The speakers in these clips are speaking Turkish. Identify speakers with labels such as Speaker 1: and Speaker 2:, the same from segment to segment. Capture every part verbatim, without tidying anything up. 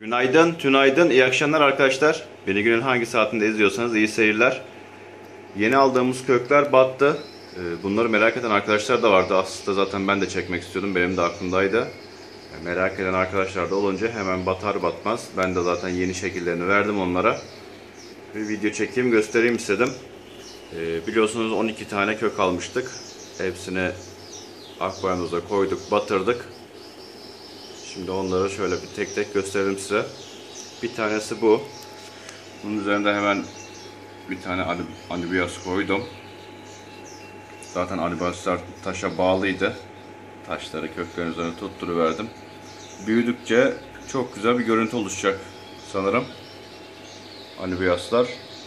Speaker 1: Günaydın, tünaydın, iyi akşamlar arkadaşlar. Beni günün hangi saatinde izliyorsanız iyi seyirler. Yeni aldığımız kökler battı. Bunları merak eden arkadaşlar da vardı. Aslında zaten ben de çekmek istiyordum, benim de aklımdaydı. Merak eden arkadaşlar da olunca hemen batar batmaz. Ben de zaten yeni şekillerini verdim onlara. Bir video çekeyim, göstereyim istedim. Biliyorsunuz on iki tane kök almıştık. Hepsini akvaryumuza koyduk, batırdık. Şimdi onları şöyle bir tek tek gösterelim size. Bir tanesi bu. Bunun üzerinde hemen bir tane anubiyas koydum. Zaten anubiyaslar taşa bağlıydı. Taşları köklerin üzerine tutturuverdim. Büyüdükçe çok güzel bir görüntü oluşacak sanırım. Anubiyaslar.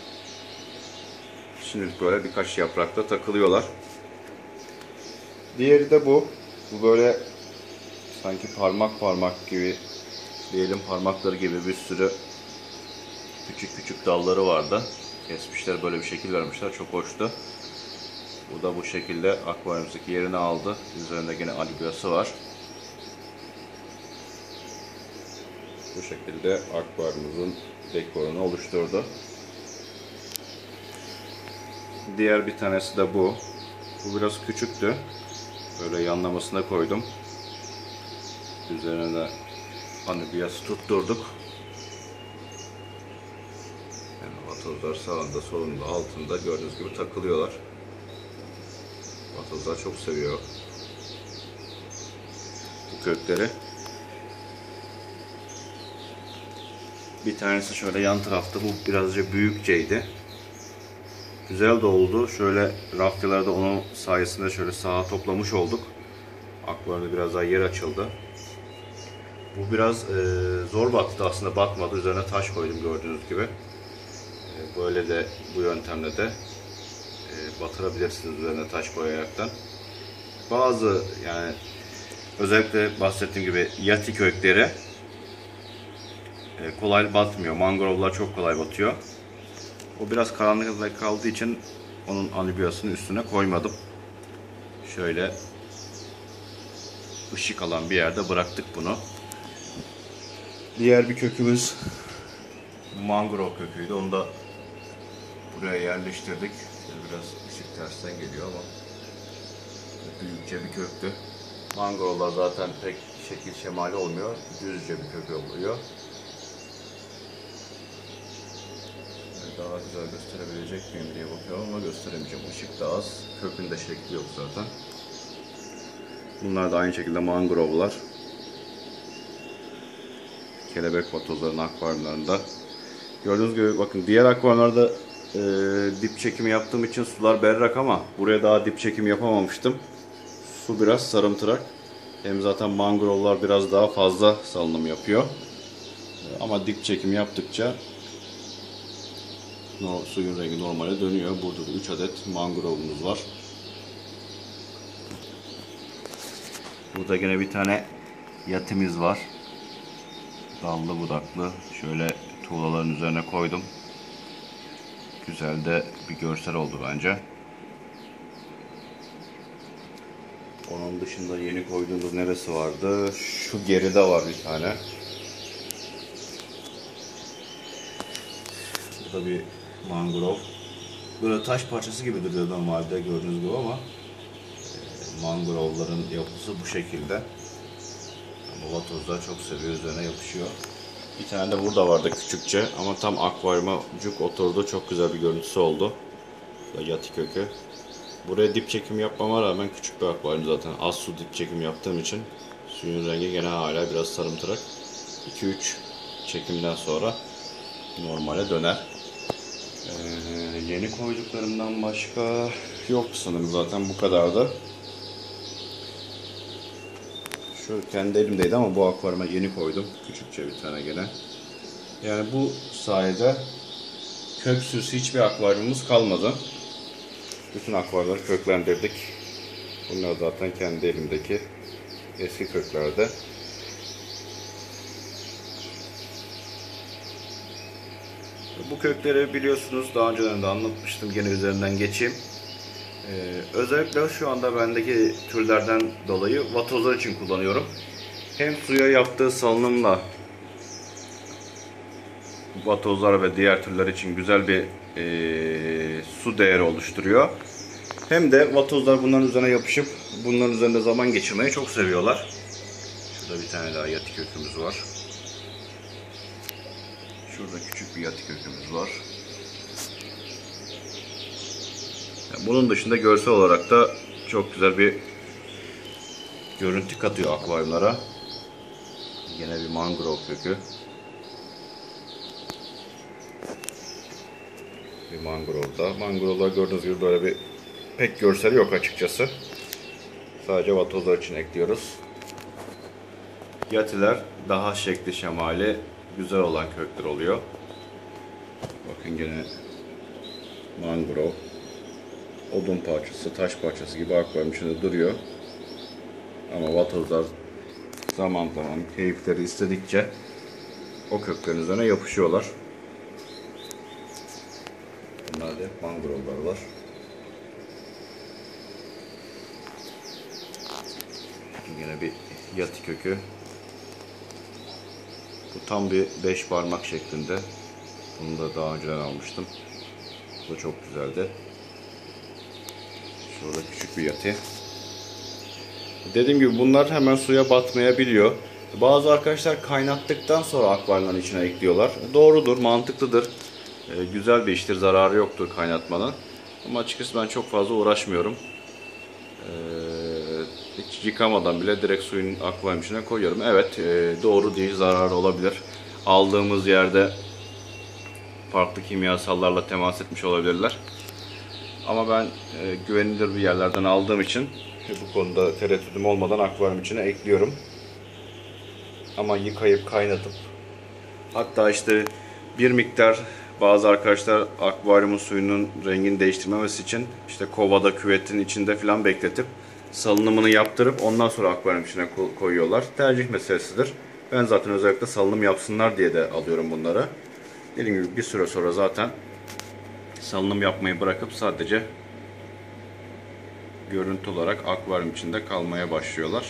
Speaker 1: Şimdi böyle birkaç yaprakta takılıyorlar. Diğeri de bu. Bu böyle sanki parmak parmak gibi, diyelim parmakları gibi bir sürü küçük küçük dalları vardı. Kesmişler, böyle bir şekil vermişler. Çok hoştu. Bu da bu şekilde akvaryumuzdaki yerini aldı. Üzerinde yine anubiyası var. Bu şekilde akvaryumumuzun dekorunu oluşturdu. Diğer bir tanesi de bu. Bu biraz küçüktü. Böyle yanlamasına koydum. Üzerine de anubiyası tutturduk. Yani vatozlar sağında, solunda, altında gördüğünüz gibi takılıyorlar. Vatozlar çok seviyor bu kökleri. Bir tanesi şöyle yan tarafta, bu birazcık büyükçeydi. Güzel de oldu. Şöyle rafyalarda onun sayesinde şöyle sağa toplamış olduk. Akvaryumda biraz daha yer açıldı. Bu biraz e, zor battı aslında, batmadı. Üzerine taş koydum gördüğünüz gibi. E, böyle de bu yöntemle de e, batırabilirsiniz üzerine taş koyaraktan. Bazı, yani özellikle bahsettiğim gibi yati kökleri e, kolay batmıyor. Mangrovlar çok kolay batıyor. O biraz karanlıkta kaldığı için onun anubiyasını üstüne koymadım. Şöyle ışık alan bir yerde bıraktık bunu. Diğer bir kökümüz mangrove köküydü. Onu da buraya yerleştirdik. Biraz ışık tersten geliyor ama büyükçe bir köktü. Mangrove'lar zaten pek şekil şemali olmuyor. Düzce bir kök oluyor. Daha güzel gösterebilecek miyim diye bakıyorum ama gösteremeyeceğim. Işık da az. Kökün de şekli yok zaten. Bunlar da aynı şekilde mangrove'lar. Kelebek vatozların akvaryumlarında. Gördüğünüz gibi bakın, diğer akvaryumlarda e, dip çekimi yaptığım için sular berrak ama buraya daha dip çekimi yapamamıştım. Su biraz sarımtırak. Hem zaten mangrove'lar biraz daha fazla salınım yapıyor. E, ama dip çekimi yaptıkça no, suyun rengi normale dönüyor. Burada da üç adet mangrove'umuz var. Burada yine bir tane yatimiz var. Dallı budaklı. Şöyle tuğlaların üzerine koydum. Güzel de bir görsel oldu bence. Onun dışında yeni koyduğumuz neresi vardı? Şu geride var bir tane. Bu da bir mangrove. Böyle taş parçası gibi duruyor normalde gördüğünüz gibi ama mangrove'ların yapısı bu şekilde. Ama vatozlar çok seviyor, üzerine yapışıyor. Bir tane de burada vardı küçükçe ama tam akvaryuma cuk oturdu. Çok güzel bir görüntüsü oldu. Yati kökü. Buraya dip çekim yapmama rağmen küçük bir akvaryum zaten. Az su dip çekim yaptığım için suyun rengi gene hala biraz sarımtırak. iki üç çekimden sonra normale döner. Ee, yeni koyduklarımdan başka yok sanırım, zaten bu kadardı. Şu kendi elimdeydi ama bu akvaryuma yeni koydum. Küçükçe bir tane gene. Yani bu sayede köksüz hiçbir akvaryumumuz kalmadı. Bütün akvaryumları köklendirdik. Bunlar zaten kendi elimdeki eski köklerde. Bu kökleri biliyorsunuz, daha önceden de anlatmıştım. Gene üzerinden geçeyim. Ee, özellikle şu anda bendeki türlerden dolayı vatozlar için kullanıyorum. Hem suya yaptığı salınımla vatozlar ve diğer türler için güzel bir e, su değeri oluşturuyor. Hem de vatozlar bunların üzerine yapışıp bunların üzerinde zaman geçirmeyi çok seviyorlar. Şurada bir tane daha yatı kökümüz var. Şurada küçük bir yatı kökümüz var. Bunun dışında görsel olarak da çok güzel bir görüntü katıyor akvaryumlara. Yine bir mangrove kökü. Bir mangrove da. Mangrove'lar gördüğünüz gibi böyle bir pek görseli yok açıkçası. Sadece vatozlar için ekliyoruz. Yatiler daha şekli şemali güzel olan kökler oluyor. Bakın gene mangrove. Odun parçası, taş parçası gibi akvaryum içinde duruyor. Ama vatozlar zaman zaman keyifleri istedikçe o köklerin üzerine yapışıyorlar. Bunlarda hep mangrove'lar var. Yine bir yatı kökü. Bu tam bir beş parmak şeklinde. Bunu da daha önceden almıştım. Bu da çok güzeldi. Şurada küçük bir yatı. Dediğim gibi bunlar hemen suya batmayabiliyor. Bazı arkadaşlar kaynattıktan sonra akvaryumların içine ekliyorlar. Doğrudur, mantıklıdır. Ee, güzel bir iştir, zararı yoktur kaynatmanın. Ama açıkçası ben çok fazla uğraşmıyorum. Ee, hiç yıkamadan bile direkt suyun akvaryum içine koyuyorum. Evet, e, doğru değil, zararı olabilir. Aldığımız yerde farklı kimyasallarla temas etmiş olabilirler. Ama ben e, güvenilir bir yerlerden aldığım için bu konuda tereddütüm olmadan akvaryum içine ekliyorum. Ama yıkayıp kaynatıp, hatta işte bir miktar bazı arkadaşlar akvaryumun suyunun rengini değiştirmemesi için işte kovada, küvetin içinde falan bekletip salınımını yaptırıp ondan sonra akvaryum içine koyuyorlar. Tercih meselesidir. Ben zaten özellikle salınım yapsınlar diye de alıyorum bunları. Dediğim gibi bir süre sonra zaten salınım yapmayı bırakıp sadece görüntü olarak akvaryum içinde kalmaya başlıyorlar.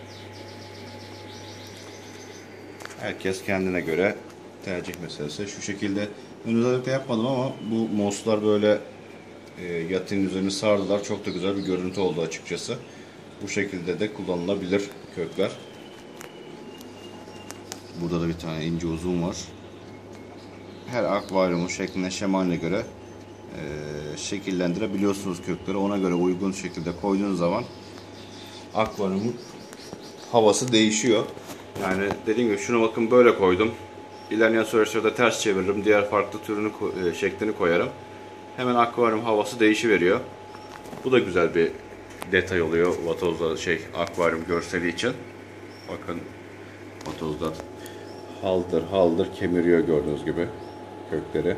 Speaker 1: Herkes kendine göre tercih meselesi. Şu şekilde ben özellikle yapmadım ama bu moslar böyle e, yatın üzerini sardılar. Çok da güzel bir görüntü oldu açıkçası. Bu şekilde de kullanılabilir kökler. Burada da bir tane ince uzun var. Her akvaryumun şekline, şemaline göre e, şekillendirebiliyorsunuz kökleri. Ona göre uygun şekilde koyduğunuz zaman akvaryumun havası değişiyor. Yani dediğim gibi şuna bakın, böyle koydum. İlerleyen süreçlerde ters çeviririm. Diğer farklı türünü, e, şeklini koyarım. Hemen akvaryum havası değişiveriyor. Bu da güzel bir detay oluyor vatozda, şey akvaryum görseli için. Bakın vatozda haldır haldır kemiriyor gördüğünüz gibi kökleri.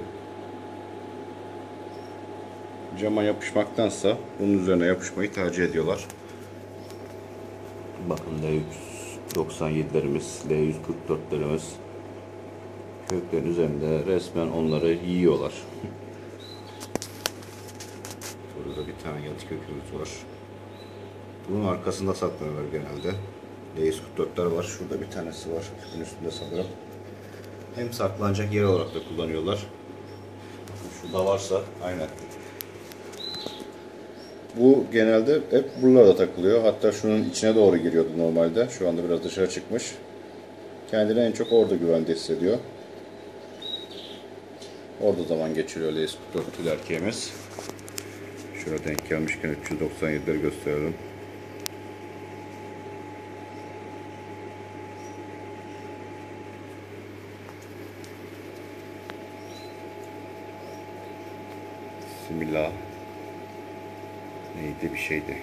Speaker 1: Cama yapışmaktansa bunun üzerine yapışmayı tercih ediyorlar. Bakın L yüz doksan yedilerimiz, L yüz kırk dörtlerimiz köklerin üzerinde resmen onları yiyorlar. Burada bir tane yatı kökümüz var. Bunun arkasında saklanıyorlar genelde. L yüz kırk dörtler var. Şurada bir tanesi var. Küpün üstünde sanırım. Hem saklanacak yer olarak da kullanıyorlar. Şurada varsa aynen. Bu genelde hep buralarda takılıyor. Hatta şunun içine doğru giriyordu normalde. Şu anda biraz dışarı çıkmış. Kendini en çok orada güvende hissediyor. Orada zaman geçiriyor L yüz kırk dört tül erkeğimiz. Şurada denk gelmişken üç yüz doksan yedileri gösterelim. Bismillah. Neydi bir şeydi.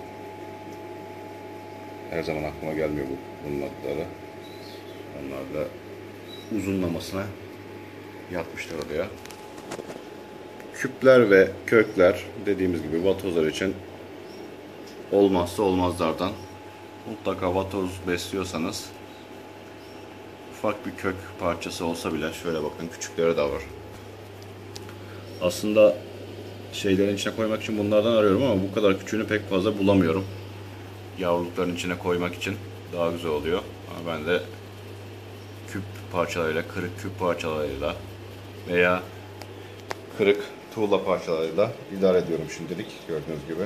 Speaker 1: Her zaman aklıma gelmiyor bu bunun adları. Onlar da uzunlamasına yapmışlar oraya. Küpler ve kökler dediğimiz gibi vatozlar için olmazsa olmazlardan. Mutlaka vatoz besliyorsanız ufak bir kök parçası olsa bile, şöyle bakın küçükleri de var. Aslında şeylerin içine koymak için bunlardan arıyorum ama bu kadar küçüğünü pek fazla bulamıyorum. Yavrulukların içine koymak için daha güzel oluyor. Ama ben de küp parçalarıyla, kırık küp parçalarıyla veya kırık tuğla parçalarıyla idare ediyorum şimdilik gördüğünüz gibi.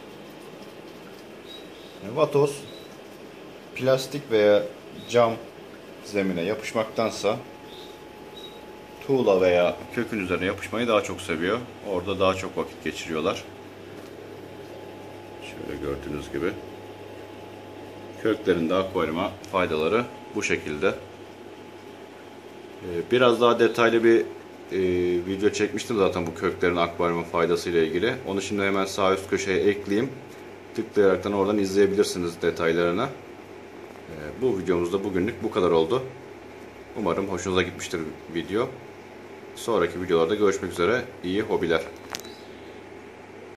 Speaker 1: Vatoz plastik veya cam zemine yapışmaktansa tuğla veya kökün üzerine yapışmayı daha çok seviyor. Orada daha çok vakit geçiriyorlar. Şöyle gördüğünüz gibi. Köklerin de akvaryuma faydaları bu şekilde. Biraz daha detaylı bir e, video çekmiştim zaten bu köklerin akvaryuma faydası ile ilgili. Onu şimdi hemen sağ üst köşeye ekleyeyim. Tıklayaraktan oradan izleyebilirsiniz detaylarını. E, bu videomuzda bugünlük bu kadar oldu. Umarım hoşunuza gitmiştir video. Sonraki videolarda görüşmek üzere. İyi hobiler.